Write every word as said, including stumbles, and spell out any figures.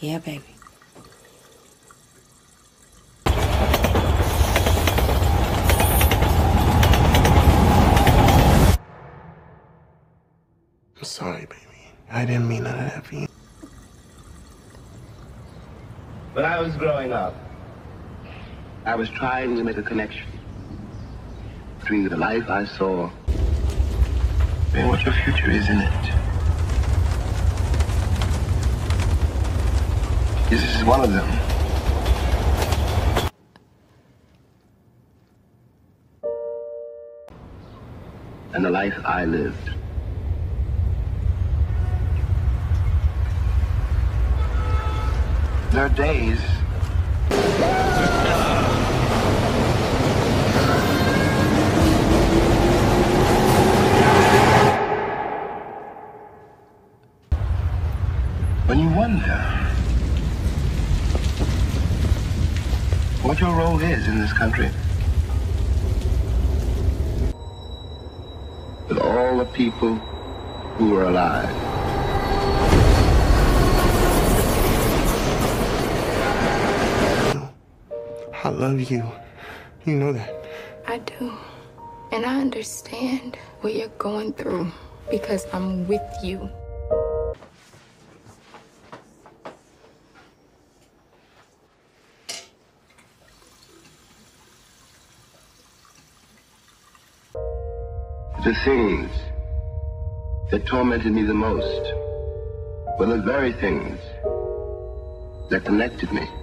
Yeah, baby. I'm sorry, baby. I didn't mean none of that for you. When I was growing up, I was trying to make a connection between the life I saw and what your future is in it. This is one of them. And the life I lived. There are days when you wonder what your role is in this country. With all the people who are alive. I love you. You know that. I do. And I understand what you're going through because I'm with you. The things that tormented me the most were the very things that connected me.